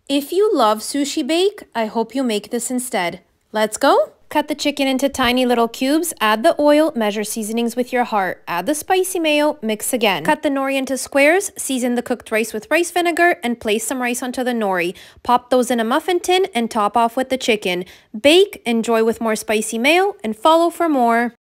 If you love sushi bake, I hope you make this instead. Let's go! Cut the chicken into tiny little cubes, add the oil, measure seasonings with your heart, add the spicy mayo, mix again. Cut the nori into squares, season the cooked rice with rice vinegar, and place some rice onto the nori. Pop those in a muffin tin and top off with the chicken. Bake, enjoy with more spicy mayo, and follow for more.